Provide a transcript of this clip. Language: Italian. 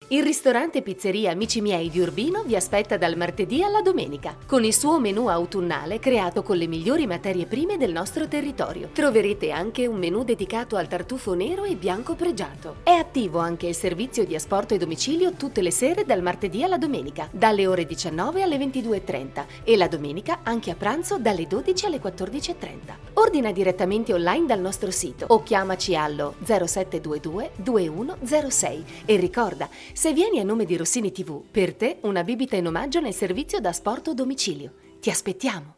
Il ristorante Pizzeria Amici Miei di Urbino vi aspetta dal martedì alla domenica, con il suo menù autunnale creato con le migliori materie prime del nostro territorio. Troverete anche un menù dedicato al tartufo nero e bianco pregiato. È attivo anche il servizio di asporto e domicilio tutte le sere dal martedì alla domenica, dalle ore 19 alle 22:30 e la domenica anche a pranzo dalle 12 alle 14:30. Ordina direttamente online dal nostro sito o chiamaci allo 0722 2106 e ricorda, se vieni a nome di Rossini TV, per te una bibita in omaggio nel servizio da asporto domicilio. Ti aspettiamo!